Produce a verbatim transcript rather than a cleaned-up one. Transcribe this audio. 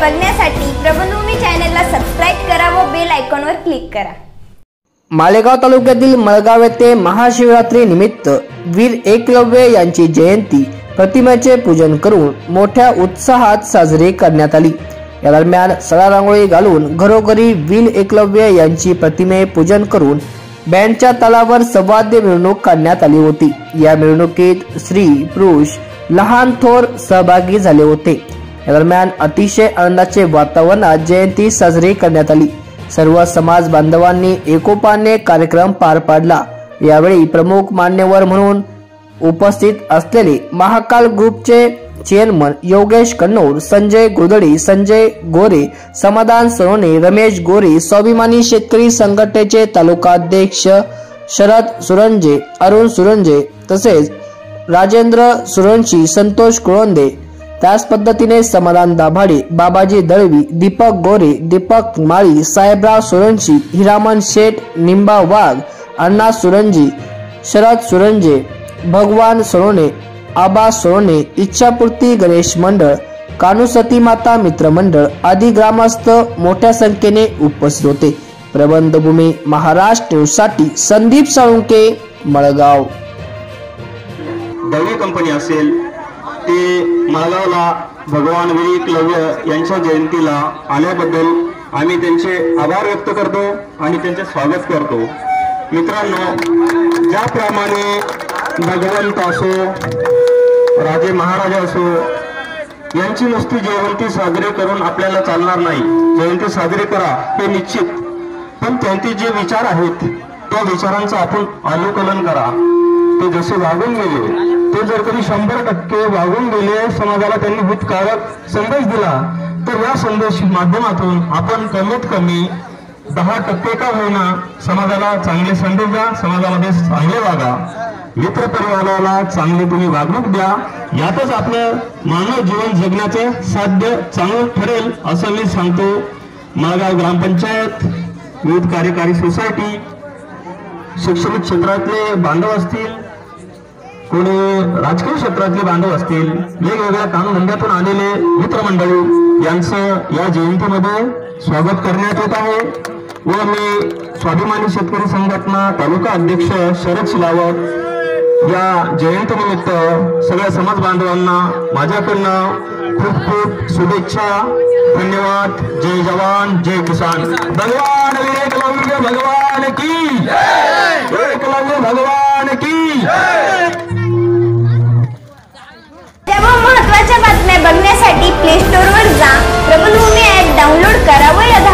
बघण्यासाठी प्रबंधभूमी चॅनलला सबस्क्राइब करा व बेल आयकॉनवर क्लिक करा। मालेगाव तालुक्यातील मळगाव येथे महाशिवरात्री निमित्त वीर एकलव्य यांची जयंती प्रतिमेचे पूजन करून मोठ्या उत्साहात साजरी करण्यात आली। या दरम्यान सडा रांगोळी घालून घरोघरी वीर एकलव्य यांची प्रतिमे पूजन करून बँडच्या तालावर संवाद्य मिरवणूक काढण्यात आली होती। या मिरवणुकीत स्त्री पुरुष लहान थोर सहभागी झाले होते। या दरम्यान अतिशय आनंदाचे वातावरणात जयंती साजरी करण्यात आली। सर्व समाज बांधवांनी एकोपाने कार्यक्रम पार पाडला। यावेळी प्रमुख मान्यवर म्हणून उपस्थित असलेले महाकाल ग्रुपचे चेअरमन योगेश कन्नौर, संजय गोदडी, संजय गोरे, समाधान सोनोने, रमेश गोरे, स्वाभिमानी शेतकरी संघटनेचे तालुका अध्यक्ष शरद सुरंजे, अरुण सुरंजे तसेच राजेंद्र सुरंशी, संतोष कुळंदे, त्याच पद्धतीने समाधान दाभाडे, बाबाजी दळवी, दीपक गोरे, दीपक माळी, साहेबराव सुरंशी, हिरामन शेठ, निंबा वाघ, अण्णा सुरंजी, शरद सुरंजे, भगवान सोनोने, आबा सोनोने, इच्छापूर्ती गणेश मंडळ, कानुसती माता मित्र मंडळ आदी ग्रामस्थ मोठ्या संख्येने उपस्थित होते। प्रबंधभूमी महाराष्ट्र न्यूज साठी संदीप साळुंके, मळगाव। दळवी कंपनी असेल ते मळगावला भगवान वीर एकलव्य यांच्या जयंतीला आल्याबद्दल आम्ही त्यांचे आभार व्यक्त करतो आणि त्यांचे स्वागत करतो। मित्रांनो, ज्याप्रमाणे भगवंत असो, राजे महाराजा असो, यांची नुसती जयंती साजरी करून आपल्याला चालणार नाही। जयंती साजरी करा हे निश्चित, पण त्यांचे जे विचार आहेत त्या विचारांचं आपण अनुकलन करा। ते जसे वागून गेले, ते जर कधी शंभर टक्के वागून गेले, समाजाला त्यांनी हितकारक संदेश दिला, तर या संदेश माध्यमातून आपण कमीत कमी दहा टक्के का होईना समाजाला चांगले संदेश द्या, समाजामध्ये चांगले वागा, मित्र परिवाराला चांगली तुम्ही वागणूक द्या। यातच आपलं मानव जीवन जगण्याचे साध्य चांगलं ठरेल असं मी सांगतो। मळगाव ग्रामपंचायत, विविध कार्यकारी सोसायटी, शैक्षणिक क्षेत्रातले बांधव असतील, कोणी राजकीय क्षेत्रातले बांधव असतील, वेगवेगळ्या कामधंद्यातून आलेले मित्रमंडळी यांचं या जयंतीमध्ये स्वागत करण्यात येत आहे। व मी स्वाभिमानी शेतकरी संघटना तालुका अध्यक्ष शरद शिलावत या जयंती निमित्त सगळ्या समाज बांधवांना माझ्याकडनं खूप खूप शुभेच्छा। धन्यवाद। जय जवान जय किसान। भगवान वीर एकलव्य भगवान की जय। एकलव्य भगवान की जय। तेव्हा महत्त्वाच्या बातम्या बघण्यासाठी प्ले स्टोअर वर जा, प्रबंधभूमी ॲप डाउनलोड करा व